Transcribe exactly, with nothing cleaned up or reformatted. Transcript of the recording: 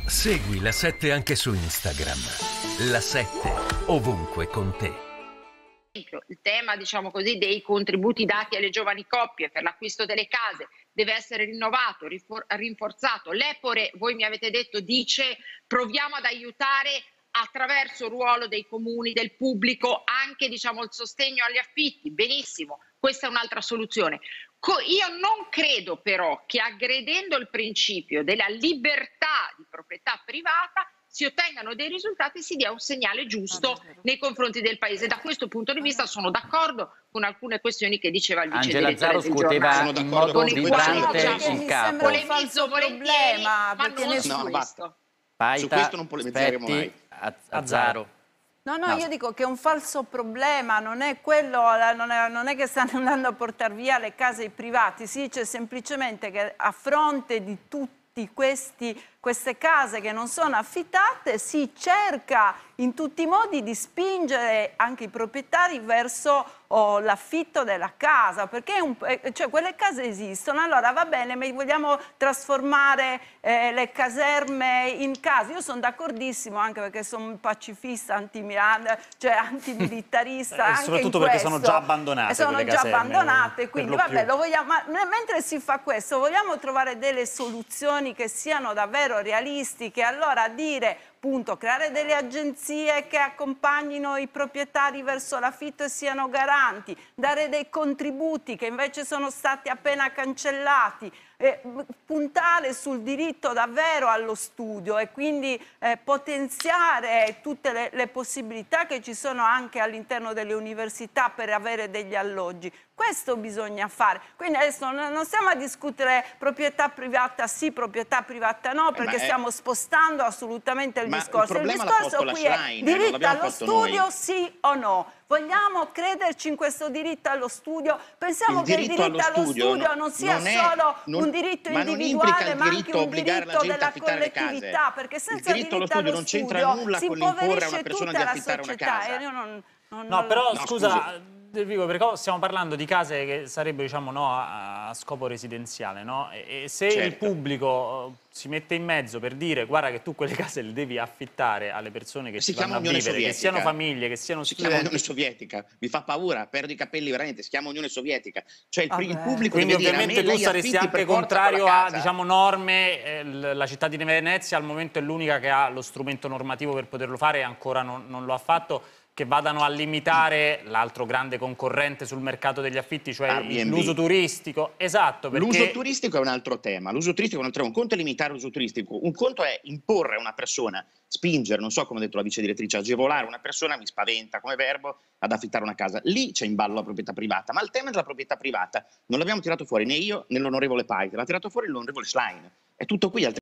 Segui La sette anche su Instagram. La sette, ovunque con te. Il tema, diciamo così, dei contributi dati alle giovani coppie per l'acquisto delle case deve essere rinnovato, rinforzato. L'Epore, voi mi avete detto, dice proviamo ad aiutare attraverso il ruolo dei comuni, del pubblico, anche diciamo il sostegno agli affitti. Benissimo, questa è un'altra soluzione. Io non credo però che aggredendo il principio della libertà di proprietà privata si ottengano dei risultati e si dia un segnale giusto nei confronti del Paese. Da questo punto di vista sono d'accordo con alcune questioni che diceva il vice direttore del giornale, in modo vibrante diciamo, il capo. polemizzo volentieri, ma non su no, questo. Paita, su questo non polemizzeremo mai. Azzaro. No, no, io dico che è un falso problema, non è quello, non è, non è che stanno andando a portare via le case ai privati, si dice semplicemente che a fronte di tutti questi queste case che non sono affittate si cerca in tutti i modi di spingere anche i proprietari verso oh, l'affitto della casa, perché un, cioè, quelle case esistono, allora va bene, ma vogliamo trasformare eh, le caserme in case. Io sono d'accordissimo anche perché sono un pacifista, anti cioè antimilitarista. Eh, soprattutto perché sono già abbandonate. Sono già caserme, abbandonate, quindi vabbè, più. lo vogliamo, ma mentre si fa questo vogliamo trovare delle soluzioni che siano davvero realistiche, allora dire appunto creare delle agenzie che accompagnino i proprietari verso l'affitto e siano garanti, dare dei contributi che invece sono stati appena cancellati, eh, puntare sul diritto davvero allo studio e quindi eh, potenziare tutte le, le possibilità che ci sono anche all'interno delle università per avere degli alloggi. Questo bisogna fare. Quindi adesso non stiamo a discutere proprietà privata sì, proprietà privata no, perché eh, stiamo spostando assolutamente il ma discorso. Il, il discorso qui è Schlein, diritto allo studio noi. sì o no. Vogliamo crederci in questo diritto allo studio? Pensiamo il che il diritto allo studio, studio non, non sia non è, solo non, un diritto ma individuale, ma anche un diritto della collettività, perché senza il diritto allo studio, studio non c'entra nulla si con imporre a una impoverisce persona tutta di la affittare una società. casa. E io non, non, no, non... però no, scusa, scusi. Vigo, perché stiamo parlando di case che sarebbero diciamo, no, a, a scopo residenziale, no? E, e se certo. il pubblico uh, si mette in mezzo per dire guarda che tu quelle case le devi affittare alle persone che si ci vanno a vivere, Sovietica. che siano famiglie, che siano si studenti. chiama Unione Sovietica, mi fa paura, perdo i capelli veramente, si chiama Unione Sovietica, cioè il, il pubblico quindi deve ovviamente dire, tu saresti anche contrario a diciamo, norme, eh, la città di Venezia al momento è l'unica che ha lo strumento normativo per poterlo fare e ancora non, non lo ha fatto, che vadano a limitare l'altro grande concorrente sul mercato degli affitti, cioè l'uso turistico. Esatto, perché... L'uso turistico è un altro tema, l'uso turistico è un altro tema. Un conto è limitare l'uso turistico, un conto è imporre a una persona, spingere, non so come ha detto la vice direttrice, agevolare una persona, mi spaventa come verbo, ad affittare una casa. Lì c'è in ballo la proprietà privata, ma il tema della proprietà privata non l'abbiamo tirato fuori né io né l'onorevole Paita, l'ha tirato fuori l'onorevole Schlein. È tutto qui.